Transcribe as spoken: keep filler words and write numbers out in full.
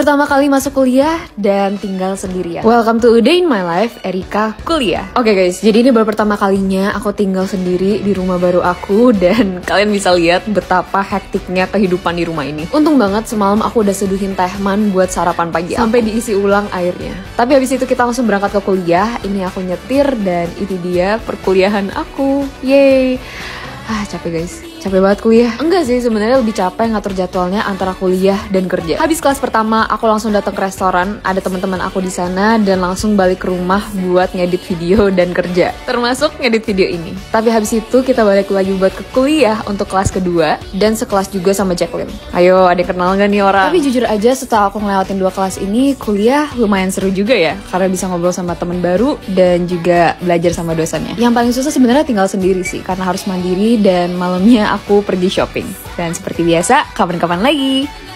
Pertama kali masuk kuliah dan tinggal sendirian. Welcome to a day in my life, Erika kuliah. Oke okay guys, jadi ini baru pertama kalinya aku tinggal sendiri di rumah baru aku. Dan kalian bisa lihat betapa hektiknya kehidupan di rumah ini. Untung banget semalam aku udah seduhin teh man buat sarapan pagi sampai diisi ulang airnya. Tapi habis itu kita langsung berangkat ke kuliah. Ini aku nyetir dan ini dia perkuliahan aku. Yeay. Ah, capek guys. Capek banget kuliah. Enggak sih, sebenarnya lebih capek ngatur jadwalnya antara kuliah dan kerja. Habis kelas pertama, aku langsung datang ke restoran. Ada teman-teman aku di sana dan langsung balik ke rumah buat ngedit video dan kerja. Termasuk ngedit video ini. Tapi habis itu kita balik lagi buat ke kuliah untuk kelas kedua dan sekelas juga sama Jacqueline. Ayo, ada kenal gak nih orang? Tapi jujur aja setelah aku ngelewatin dua kelas ini, kuliah lumayan seru juga ya. Karena bisa ngobrol sama teman baru dan juga belajar sama dosennya. Yang paling susah sebenarnya tinggal sendiri sih, karena harus mandiri dan malamnya aku pergi shopping. Dan seperti biasa, kapan-kapan lagi.